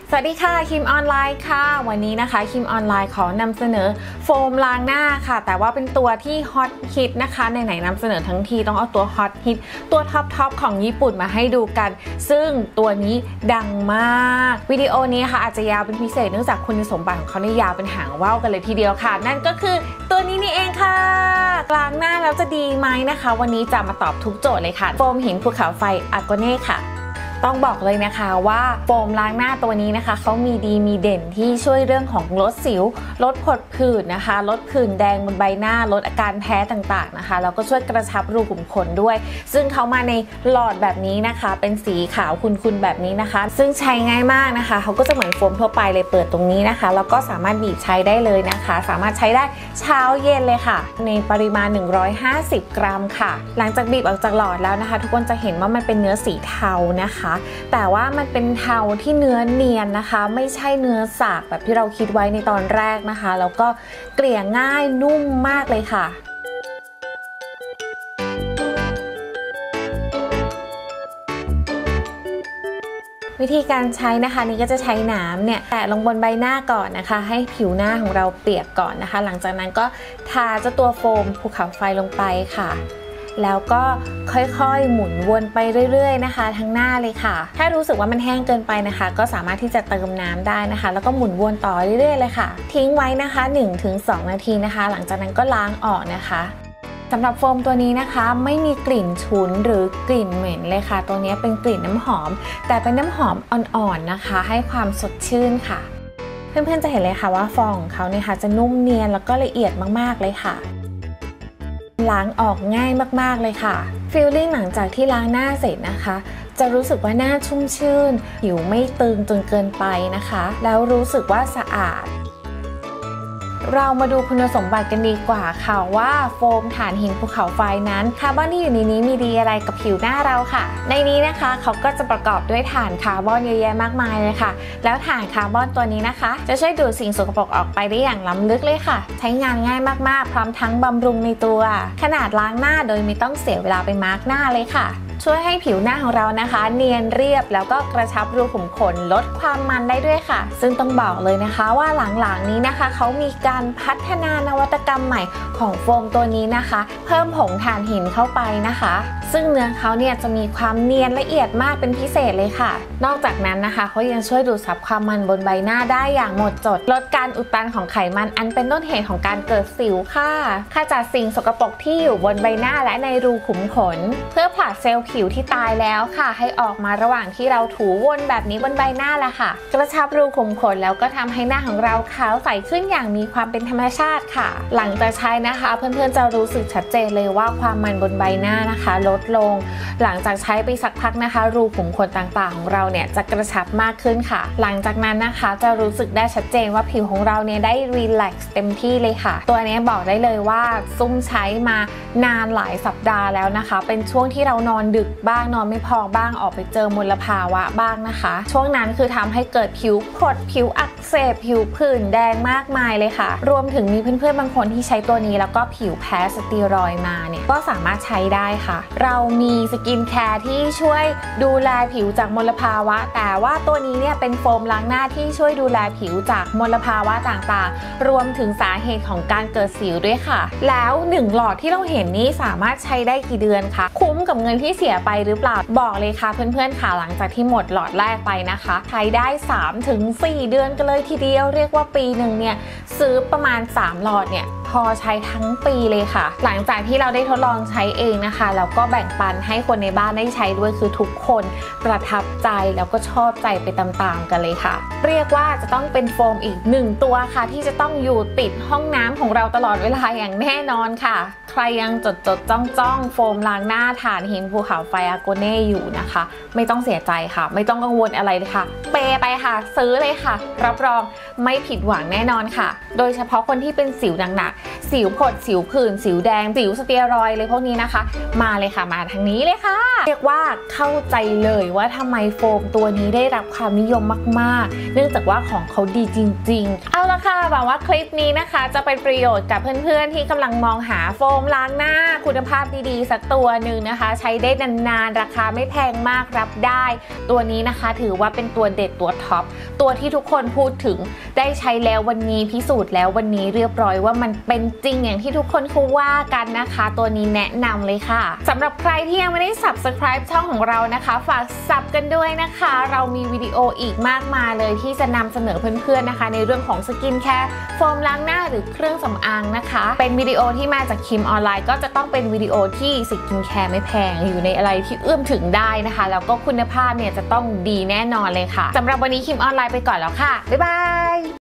สวัสดีค่ะคิมออนไลน์ค่ะวันนี้นะคะคิมออนไลน์ขอนำเสนอโฟมล้างหน้าค่ะแต่ว่าเป็นตัวที่ฮอตฮิตนะคะไหนๆนำเสนอทั้งทีต้องเอาตัวฮอตฮิตตัวท็อปของญี่ปุ่นมาให้ดูกันซึ่งตัวนี้ดังมากวิดีโอนี้ค่ะอาจจะยาวเป็นพิเศษเนื่องจากคุณสมบัติของเขาเนี่ยยาวเป็นหางว่าวกันเลยทีเดียวค่ะนั่นก็คือตัวนี้นี่เองค่ะล้างหน้าแล้วจะดีไหมนะคะวันนี้จะมาตอบทุกโจทย์เลยค่ะโฟมหินภูเขาไฟอากเน่ค่ะต้องบอกเลยนะคะว่าโฟมล้างหน้าตัวนี้นะคะเขามีดีมีเด่นที่ช่วยเรื่องของลดสิวลดผดผื่นนะคะลดผื่นแดงบนใบหน้าลดอาการแพ้ต่างๆนะคะแล้วก็ช่วยกระชับรูขุมขนด้วยซึ่งเขามาในหลอดแบบนี้นะคะเป็นสีขาวคุณๆแบบนี้นะคะซึ่งใช้ง่ายมากนะคะเขาก็จะเหมือนโฟมทั่วไปเลยเปิดตรงนี้นะคะแล้วก็สามารถบีบใช้ได้เลยนะคะสามารถใช้ได้เช้าเย็นเลยค่ะในปริมาณ150 กรัมค่ะหลังจากบีบออกจากหลอดแล้วนะคะทุกคนจะเห็นว่ามันเป็นเนื้อสีเทานะคะแต่ว่ามันเป็นเทาที่เนื้อเนียนนะคะไม่ใช่เนื้อสากแบบที่เราคิดไว้ในตอนแรกนะคะแล้วก็เกลี่ยง่ายนุ่มมากเลยค่ะวิธีการใช้นะคะนี่ก็จะใช้น้ำเนี่ยแตะลงบนใบหน้าก่อนนะคะให้ผิวหน้าของเราเปียกก่อนนะคะหลังจากนั้นก็ทาเจ้าตัวโฟมภูเขาไฟลงไปค่ะแล้วก็ค่อยๆหมุนวนไปเรื่อยๆนะคะทั้งหน้าเลยค่ะถ้ารู้สึกว่ามันแห้งเกินไปนะคะก็สามารถที่จะเติมน้ำได้นะคะแล้วก็หมุนวนต่อเรื่อยๆเลยค่ะทิ้งไว้นะคะ 1-2 นาทีนะคะหลังจากนั้นก็ล้างออกนะคะสำหรับโฟมตัวนี้นะคะไม่มีกลิ่นฉุนหรือกลิ่นเหม็นเลยค่ะตัวนี้เป็นกลิ่นน้ำหอมแต่เป็นน้ำหอมอ่อนๆนะคะให้ความสดชื่นค่ะเพื่อนๆจะเห็นเลยค่ะว่าฟองของเขาเนี่ยค่ะจะนุ่มเนียนแล้วก็ละเอียดมากๆเลยค่ะล้างออกง่ายมากๆเลยค่ะฟีลลิ่งหลังจากที่ล้างหน้าเสร็จนะคะจะรู้สึกว่าหน้าชุ่มชื่นผิวไม่ตึงจนเกินไปนะคะแล้วรู้สึกว่าสะอาดเรามาดูคุณสมบัติกันดีกว่าค่ะว่าโฟมถ่านหินภูเขาไฟนั้นคาร์บอนที่อยู่ในนี้มีดีอะไรกับผิวหน้าเราค่ะในนี้นะคะเขาก็จะประกอบด้วยถ่านคาร์บอนเยอะแยะมากมายเลยค่ะแล้วถ่านคาร์บอนตัวนี้นะคะจะช่วยดูดสิ่งสกปรกออกไปได้อย่างล้ำลึกเลยค่ะใช้งานง่ายมากๆพร้อมทั้งบำรุงในตัวขนาดล้างหน้าโดยไม่ต้องเสียเวลาไปมาร์กหน้าเลยค่ะช่วยให้ผิวหน้าของเรานะคะเนียนเรียบแล้วก็กระชับรูขุมขนลดความมันได้ด้วยค่ะซึ่งต้องบอกเลยนะคะว่าหลังๆนี้นะคะเขามีการพัฒนานวัตกรรมใหม่ของโฟมตัวนี้นะคะเพิ่มผงถ่านหินเข้าไปนะคะซึ่งเนื้อเขาเนี่ยจะมีความเนียนละเอียดมากเป็นพิเศษเลยค่ะนอกจากนั้นนะคะเขายังช่วยดูดซับความมันบนใบหน้าได้อย่างหมดจดลดการอุดตันของไขมันอันเป็นต้นเหตุของการเกิดสิวค่ะขจัดสิ่งสกปรกที่อยู่บนใบหน้าและในรูขุมขนเพื่อผลัดเซลล์ผิวที่ตายแล้วค่ะให้ออกมาระหว่างที่เราถูวนแบบนี้บนใบหน้าแหละค่ะกระชับรูขุมขนแล้วก็ทำให้หน้าของเราขาวใสขึ้นอย่างมีความเป็นธรรมชาติค่ะหลังจากใช้นะคะเพื่อนๆจะรู้สึกชัดเจนเลยว่าความมันบนใบหน้านะคะลดลงหลังจากใช้ไปสักพักนะคะรูขุมขนต่างๆของเราเนี่ยจะกระชับมากขึ้นค่ะหลังจากนั้นนะคะจะรู้สึกได้ชัดเจนว่าผิวของเราเนี่ยได้รีแลกซ์เต็มที่เลยค่ะตัวนี้บอกได้เลยว่าซุ่มใช้มานานหลายสัปดาห์แล้วนะคะเป็นช่วงที่เรานอนดึกบ้างนอนไม่พอบ้างออกไปเจอมลภาวะบ้างนะคะช่วงนั้นคือทำให้เกิดผิวผดผิวอักเสบผิวผื่นแดงมากมายเลยค่ะรวมถึงมีเพื่อนๆบางคนที่ใช้ตัวนี้แล้วก็ผิวแพ้สเตียรอยด์มาเนี่ยก็สามารถใช้ได้ค่ะเรามีสกินแคร์ที่ช่วยดูแลผิวจากมลภาวะแต่ว่าตัวนี้เนี่ยเป็นโฟมล้างหน้าที่ช่วยดูแลผิวจากมลภาวะต่างๆรวมถึงสาเหตุของการเกิดสิวด้วยค่ะแล้ว1หลอดที่เราเห็นนี้สามารถใช้ได้กี่เดือนคะคุ้มกับเงินที่เสียไปหรือเปล่าบอกเลยค่ะเพื่อนๆค่ะหลังจากที่หมดหลอดแรกไปนะคะใช้ได้ 3-4 เดือนกันเลยทีเดียวเรียกว่าปีหนึ่งเนี่ยซื้อประมาณ3หลอดเนี่ยพอใช้ทั้งปีเลยค่ะหลังจากที่เราได้ทดลองใช้เองนะคะแล้วก็แบ่งปันให้คนในบ้านได้ใช้ด้วยคือทุกคนประทับใจแล้วก็ชอบใจไปตามๆกันเลยค่ะเรียกว่าจะต้องเป็นโฟมอีก1ตัวค่ะที่จะต้องอยู่ติดห้องน้ำของเราตลอดเวลาอย่างแน่นอนค่ะใครยังจดจ้องโฟมล้างหน้าถ่านหินภูเขาไฟอากเน่อยู่นะคะไม่ต้องเสียใจค่ะไม่ต้องกังวลอะไรเลยค่ะเปไปค่ะซื้อเลยค่ะรับรองไม่ผิดหวังแน่นอนค่ะโดยเฉพาะคนที่เป็นสิวหนักๆสิวผดสิวผื่นสิวแดงสิวสเตียรอยด์เลยพวกนี้นะคะมาเลยค่ะมาทางนี้เลยค่ะเรียกว่าเข้าใจเลยว่าทำไมโฟมตัวนี้ได้รับความนิยมมากๆเนื่องจากว่าของเขาดีจริงๆเอาละค่ะหวังว่าคลิปนี้นะคะจะเป็นประโยชน์กับเพื่อนๆที่กำลังมองหาโฟมล้างหน้าคุณภาพดีๆสักตัวหนึ่งนะคะใช้ได้นานๆราคาไม่แพงมากรับได้ตัวนี้นะคะถือว่าเป็นตัวเด็ดตัวท็อปตัวที่ทุกคนพูดถึงได้ใช้แล้ววันนี้พิสูจน์แล้ววันนี้เรียบร้อยว่ามันเป็นจริงอย่างที่ทุกคนเขาว่ากันนะคะตัวนี้แนะนำเลยค่ะสำหรับใครที่ยังไม่ได้ Subscribe ช่องของเรานะคะฝาก Sub กันด้วยนะคะเรามีวิดีโออีกมากมายเลยที่จะนำเสนอเพื่อนๆนะคะในเรื่องของสกินแคร์โฟมล้างหน้าหรือเครื่องสำอางนะคะเป็นวิดีโอที่มาจากคิมออนไลน์ก็จะต้องเป็นวิดีโอที่สกินแคร์ไม่แพงอยู่ในอะไรที่เอื้อมถึงได้นะคะแล้วก็คุณภาพเนี่ยจะต้องดีแน่นอนเลยค่ะสำหรับวันนี้คิมออนไลน์ไปก่อนแล้วค่ะบ๊ายบาย